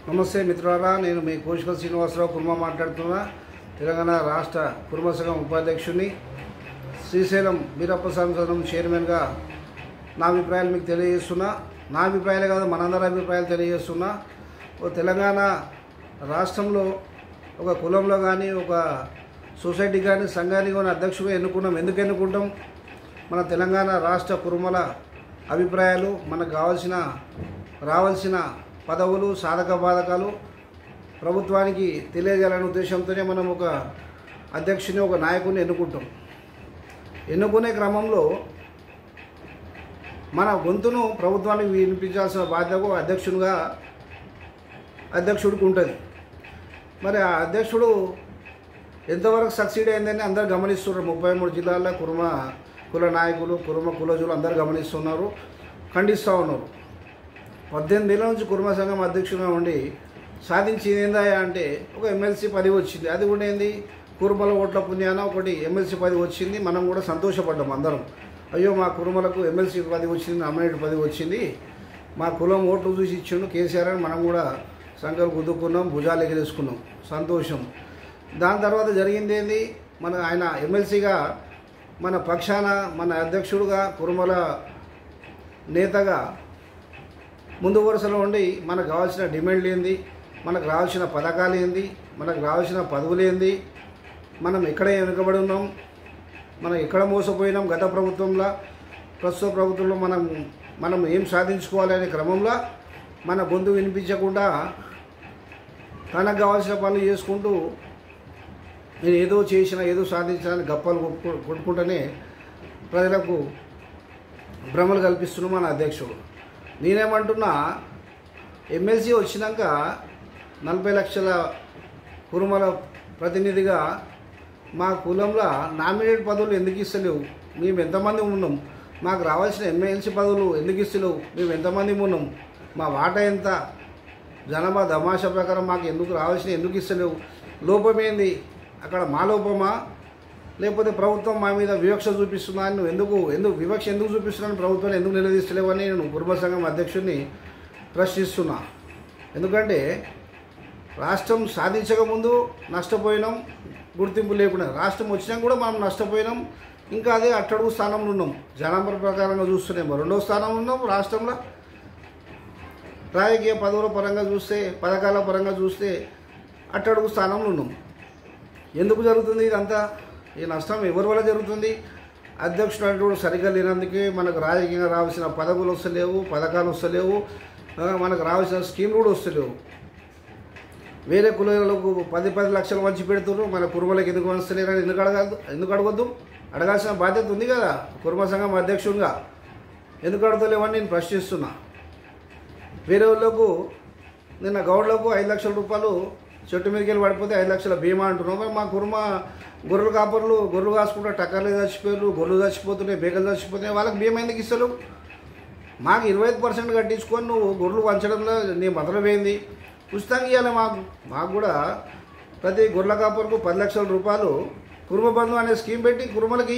నమస్తే మిత్రులారా, నేను మీ కోశికల్ శ్రీనివాసరావు కుర్మ మాట్లాడుతున్నా. తెలంగాణ రాష్ట్ర కుర్మ సంఘం ఉపాధ్యక్షుని, శ్రీశైలం వీరప్ప సంఘం చైర్మన్గా నా అభిప్రాయాలు మీకు తెలియజేస్తున్నా. నా అభిప్రాయాలే కాదు, మనందరి అభిప్రాయాలు తెలియజేస్తున్నా. తెలంగాణ రాష్ట్రంలో ఒక కులంలో కానీ ఒక సొసైటీ కానీ సంఘానికి కానీ అధ్యక్షుడిగా ఎన్నుకున్నాం. ఎందుకు ఎన్నుకుంటాం? మన తెలంగాణ రాష్ట్ర కుర్మల అభిప్రాయాలు, మనకు రావాల్సిన పదవులు, సాధక బాధకాలు ప్రభుత్వానికి తెలియజేయాలనే ఉద్దేశంతోనే మనం ఒక అధ్యక్షుని, ఒక నాయకుడిని ఎన్నుకుంటాం. ఎన్నుకునే క్రమంలో మన గొంతును ప్రభుత్వానికి వినిపించాల్సిన బాధ్యత అధ్యక్షుడికి ఉంటుంది. మరి ఆ అధ్యక్షుడు ఎంతవరకు సక్సీడ్ అయిందని అందరు గమనిస్తున్నారు. 33 జిల్లాల్లో కుల నాయకులు, కులజులు అందరు గమనిస్తున్నారు, ఖండిస్తూ ఉన్నారు. 18 ఏళ్ళ నుంచి కుర్మ సంఘం అధ్యక్షుడిగా ఉండి సాధించింది ఏందా అంటే ఒక ఎమ్మెల్సీ పదవి వచ్చింది. అది కూడా ఏంది, కుర్మల ఓట్ల పుణ్యాన ఒకటి ఎమ్మెల్సీ పదవి వచ్చింది. మనం కూడా సంతోషపడ్డాం అందరం. అయ్యో, మా కుర్మలకు ఎమ్మెల్సీ పదవి వచ్చింది, నామినేట్ పదవి వచ్చింది, మా కులం ఓట్లు చూసి ఇచ్చిండు కేసీఆర్ అని మనం కూడా సంఘాలు గుద్దుకున్నాం, భుజాలు ఎగిరేసుకున్నాం, సంతోషం. దాని తర్వాత జరిగింది ఏంది, ఆయన ఎమ్మెల్సీగా మన పక్షాన, మన అధ్యక్షుడుగా, కుర్మల నేతగా ముందు వరుసలో ఉండి మనకు కావాల్సిన డిమాండ్లు ఏంది, మనకు రావాల్సిన పథకాలు ఏంది, మనకు రావాల్సిన పదవులు ఏంది, మనం ఎక్కడ వెనుకబడి ఉన్నాం, మనం ఎక్కడ మోసపోయినాం గత ప్రభుత్వంలో, ప్రస్తుత ప్రభుత్వంలో మనం ఏం సాధించుకోవాలి అనే క్రమంలో మన గొంతు వినిపించకుండా తనకు కావాల్సిన పనులు చేసుకుంటూ నేను ఏదో చేసిన, ఏదో సాధించాలని గప్పాలు కొట్టుకుంటూనే ప్రజలకు భ్రమలు కల్పిస్తున్నాం మన అధ్యక్షుడు. నేనేమంటున్నా, ఎమ్మెల్సీ వచ్చినాక 40 లక్షల కుర్మల ప్రతినిధిగా మా కులంలో నామినేట్ పదవులు ఎందుకు ఇస్తలేవు? మేము ఎంతమంది ఉన్నాం? మాకు రావాల్సిన ఎమ్మెల్సీ పదవులు ఎందుకు ఇస్తలేవు? మేము ఎంతమంది ఉన్నాం? మా వాటా ఎంత? జనాభా తమాషా ప్రకారం మాకు ఎందుకు ఇస్తలేవు? లోపమేంది? అక్కడ మా లోపమా, లేకపోతే ప్రభుత్వం మా మీద వివక్ష చూపిస్తున్నా? నువ్వు ఎందుకు వివక్ష ఎందుకు చూపిస్తున్నాను, ప్రభుత్వాన్ని ఎందుకు నిలదీస్తలేవని నేను కుర్మ సంఘం అధ్యక్షుడిని ప్రశ్నిస్తున్నా. ఎందుకంటే రాష్ట్రం సాధించకముందు నష్టపోయినాం, గుర్తింపు లేకుండా. రాష్ట్రం వచ్చినా కూడా మనం నష్టపోయినాం. ఇంకా అదే అట్టడుగు స్థానంలో ఉన్నాం. జనాభా ప్రకారంగా చూస్తున్నాం 2వ స్థానంలో ఉన్నాం రాష్ట్రంలో. రాజకీయ పదవుల పరంగా చూస్తే, పథకాల పరంగా చూస్తే అట్టడుగు స్థానంలో ఉన్నాం. ఎందుకు జరుగుతుంది ఇదంతా? ఈ నష్టం ఎవరి వల్ల జరుగుతుంది? అధ్యక్షుడు అంటూ సరిగ్గా లేనందుకే మనకు రాజకీయంగా రావాల్సిన పదవులు వస్తలేవు, పథకాలు వస్తలేవు, మనకు రావాల్సిన స్కీములు కూడా వస్తలేవు. వేరే కులాలకు 10 లక్షలు వంచి పెడుతున్నారు, మన కుర్మలకు ఎందుకు వస్తలేరని ఎందుకు అడగొద్దు? అడగాల్సిన బాధ్యత ఉంది కదా కుర్మ సంఘం అధ్యక్షుడిగా. ఎందుకు అడగలేవని నేను ప్రశ్నిస్తున్నా. వేరే వాళ్ళకు, నిన్న గౌడ్లకు 5 లక్షల రూపాయలు చెట్టు మీదకి వెళ్ళి పడిపోతే 5 లక్షల బీమా అంటున్నాం. మరి మా కుర్మ గొర్రెలు కాపర్లు గొర్రెలు కాసుకుంటే టక్కర్లు చచ్చిపోయారు, గొర్రెలు చచ్చిపోతున్నాయి, బేగలు చచ్చిపోతున్నాయి, వాళ్ళకి బీమా ఎందుకు ఇస్తారు? మాకు 25% కట్టించుకొని నువ్వు గొర్రెలు పంచడంలో నీ మొదలు పోయింది. ఉచితంగా ఇవ్వాలి మాకు కూడా. ప్రతి గొర్రెల కాపర్కు 10 లక్షల రూపాయలు కుర్మ బంధు అనే స్కీమ్ పెట్టి కుర్మలకి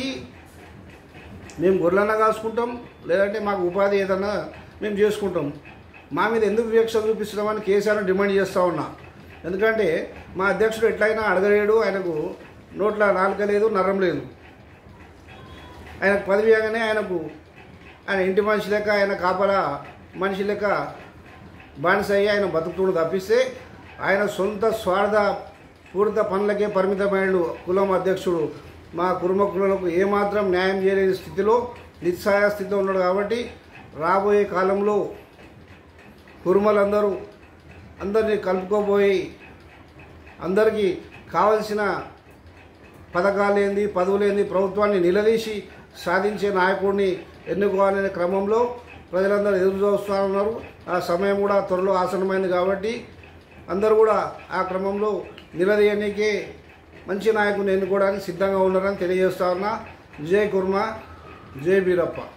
మేము గొర్రెలన్నా కాసుకుంటాం, లేదంటే మాకు ఉపాధి ఏదన్నా మేము చేసుకుంటాం. మా మీద ఎందుకు వివక్ష చూపిస్తున్నామని కేసీఆర్ని డిమాండ్ చేస్తూ ఉన్నా. ఎందుకంటే మా అధ్యక్షుడు ఎట్లయినా అడగలేడు, ఆయనకు నోట్ల నాలుక లేదు, నరం లేదు. ఆయనకు పదవి అనగానే ఆయన ఇంటి మనిషి లెక్క, ఆయన కాపలా మనిషి లెక్క బానిస అయ్యి ఆయన బతుకుతుడు తప్పిస్తే ఆయన సొంత స్వార్థ పూరిత పనులకే పరిమితమైన కులం అధ్యక్షుడు మా కుర్మ కులాలకు ఏమాత్రం న్యాయం చేయలేని స్థితిలో, నిస్సహాయ స్థితిలో ఉన్నాడు. కాబట్టి రాబోయే కాలంలో అందరినీ కలుపుకోబోయి అందరికీ కావలసిన పథకాలేంది, పదవులేంది, ప్రభుత్వాన్ని నిలదీసి సాధించే నాయకుడిని ఎన్నుకోవాలనే క్రమంలో ప్రజలందరూ ఎదురు చూస్తూ ఉన్నారు. ఆ సమయం కూడా త్వరలో ఆసన్నమైంది. కాబట్టి అందరూ కూడా ఆ క్రమంలో నిలదీయడానికే మంచి నాయకుడిని ఎన్నుకోవడానికి సిద్ధంగా ఉన్నారని తెలియజేస్తా ఉన్నా. జై కుర్మ, జై వీరప్ప.